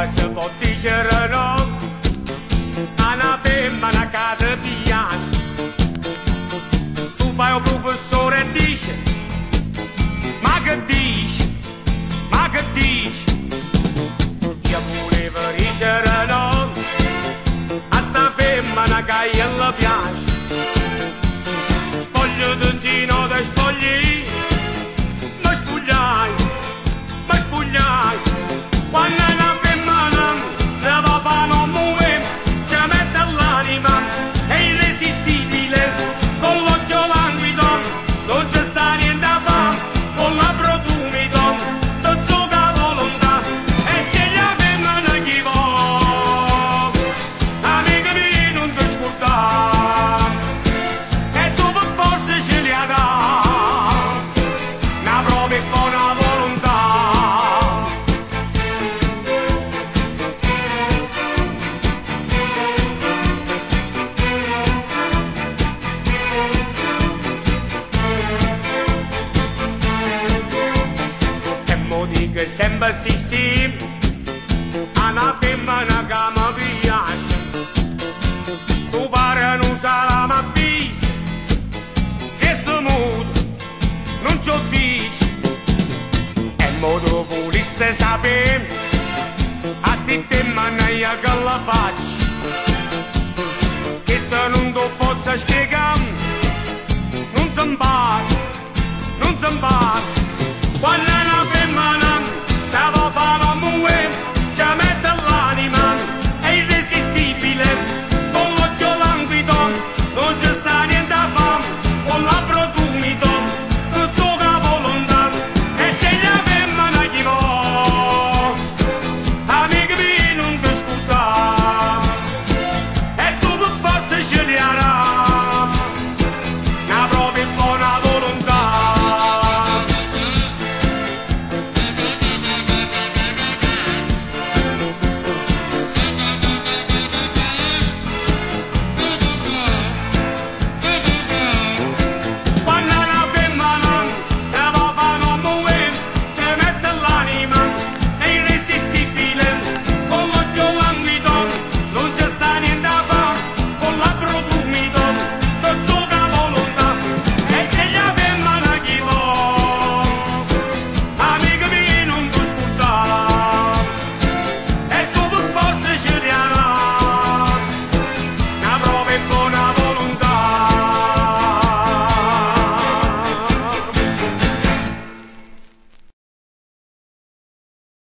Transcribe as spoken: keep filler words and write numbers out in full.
mai si può dire no a una femmina che ti piace. Tu fai un professore e dici, ma che dici, ma che dici? Io volevo dire no a sta femmina che gli piace. Spogliati sino da spogli, ma spogliai, ma spogliai. Quando una femmina se va a fare un movimento, ci mette l'anima, è irresistibile, con l'occhio languido, non c'è sta niente a fare, con la protumido, ti zucca volontà, e scegli la femmina chi vuole, amica mia non ti scordare, e tu per forza ce li hai dati, una prova e buona volontà. Che sembra sì sì a una femmina che mi piace. Tu pare non sarà mai visto che sto modo non ci ho visto. E modo volesse sapere a sti femmina io che la faccio. Questo non lo posso spiegare, non si impara, non si impara. Quando